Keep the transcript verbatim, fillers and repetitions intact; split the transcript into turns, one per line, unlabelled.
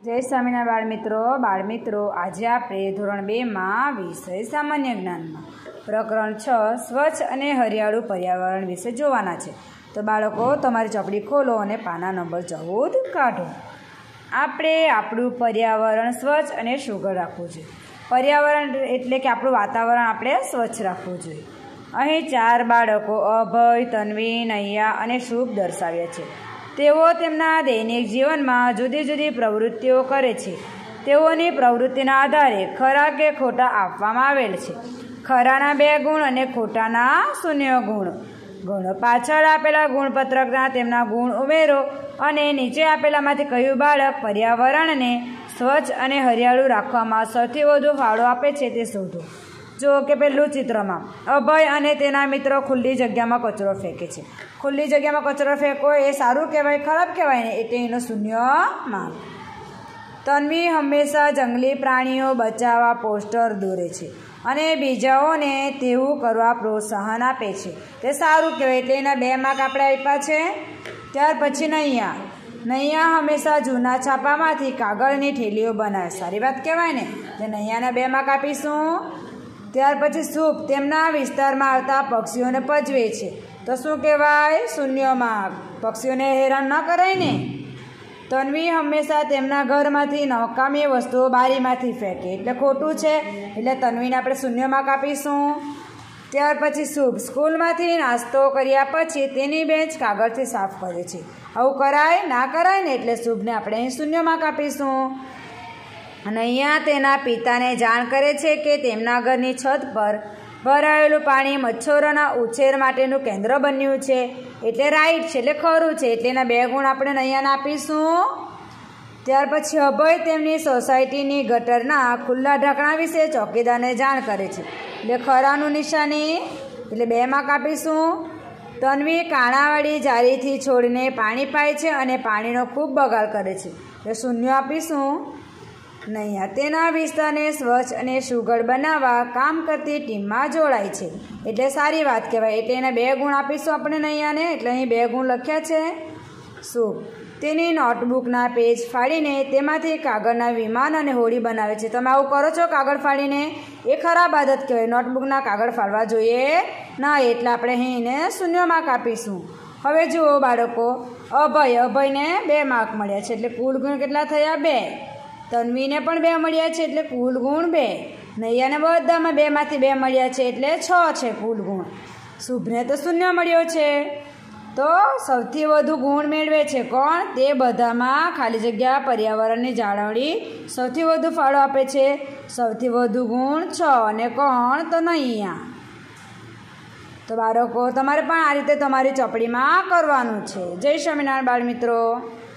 जय स्वामीनारायण बाळमित्रो बाळमित्रो आज आपणे धोरण बे में विषय सामान्य ज्ञान में प्रकरण छ स्वच्छ अने हरियाळू पर्यावरण विषे जोवाना छे। तो बाळको तमारी चपड़ी खोलो अने पाना नंबर चौदह काढो। आपणे आपणुं पर्यावरण स्वच्छ अने सुघड़ राखवुं जोईए। पर्यावरण एटले के आपणुं वातावरण आपणे स्वच्छ राखवुं जोईए। अहीं चार बाळको अभय, तन्वी, नैया अने शुभ दर्शाव्या छे। तेओ तेमना दैनिक जीवन में जुदी जुदी प्रवृत्तिओ करे छे। तेओनी प्रवृत्तिना आधारे खरा के खोटा आपवामां आवेल छे। खराना बे गुण अने खोटाना शून्य गुण। गुण पाछळ आपेला गुणपत्रकना तेमना गुण उमेरो अने नीचे आपेलामांथी कयुं बाळक पर्यावरणने स्वच्छ अने हरियाळू राखवामां सौथी वधु फाळो आपे छे ते शोधो। जो कि पहलू चित्र में अभय अने तेना मित्रों खुली जग्या में कचरो फेंके छे। खुली जग्या में कचरो फेंको ए सारू कहेवाय खराब कहेवाय ने एटले एनो शून्य मार्क। तन्वी हमेशा जंगली प्राणीओ बचाववा पोस्टर दौरे छे अने बीजाओने तेवुं करवा प्रोत्साहन आपे छे ते सारू कहेवाय एटले एना बे मार्क आपणे आप्या छे। त्यार पछी नैया नैया हमेशा जूना छापामांथी कागळनी थैलीओ बनावे सारी बात कहेवाय ने એટલે નૈયાને બે માર્ક આપીશું। ત્યાર પછી શુભ તેમના વિસ્તારમાં આવતા પક્ષીઓને પજવે છે તો શું કહેવાય શૂન્ય માર્ક। પક્ષીઓને હેરાન ન કરાય ને। તન્વી હંમેશા તેમના ઘરમાંથી નકામી વસ્તુઓ બારીમાંથી ફેંકે એટલે ખોટું છે એટલે તન્વીને આપણે શૂન્ય માર્ક આપીશું। ત્યાર પછી શુભ સ્કૂલમાંથી નાસ્તો કર્યા પછી તેની બેન્ચ કાગળથી સાફ કરે છે। આવું કરાય ના કરાય ને એટલે શુભને આપણે અહીં શૂન્ય માર્ક આપીશું। नैया तेना पिताने जाण करे छे के तेमना घरनी छत पर भरायेलुं पाणी मच्छरोना उछेर माटेनुं केन्द्र बन्युं छे एटले राइट छे एटले खरुं छे एटले एना बे गुण आपणे नैयाने आपीशुं। त्यार पछी अभय तेमनी सोसायटीनी गटरना खुल्ला ढांकणा विषे चौकीदारने जाण करे छे एटले खरानुं निशानी एटले बे मार्क आपीशुं। तन्वी काणावाળી जारीथी છોડને पाणी पाय छे अने पाणीनो खूब बगाड़ करे छे એટલે शून्य आपीशुं। नैया तेना विस्तारने स्वच्छ अने सुघड़ बनावा काम करती टीम में जोड़ाय छे एटले सारी बात कहेवाय एटले एना बे गुण आपीशुं आपणे नैयाने एटले अहीं बे गुण लख्या छे। शुभ तेनी नोटबुकना पेज फाड़ीने तेमांथी कागळना विमान अने होड़ी बनावे छे। तमे आवुं करो छो कागळ फाड़ीने ए खराब आदत कहेवाय। नोटबुकना कागळ फाड़वा जोईए ना एटले आपणे अहींने शून्य मार्क आपीशुं। हवे जुओ बाळको अभय अभयने बे मार्क मळ्या छे एटले कुल गुण केटला थया बे। तन्वी ने पण बे मळ्या छे एटले कुल गुण बे। नैया ने बधामां बे मांथी बे मळ्या छे एटले छ छे कुल गुण। शुभने तो शून्य मळ्यो छे तो सौथी वधु गुण मेळवे छे कोण ते बधामां खाली जग्या पर्यावरणनी जाळवणी सौथी वधु फाळो आपे छे। सौथी वधु गुण छ अने कोण तो नैया। तो बाळको तमारे पण आ रीते तमारी चपड़ीमां करवानुं छे। जय स्वामीनारायण बाळमित्रो।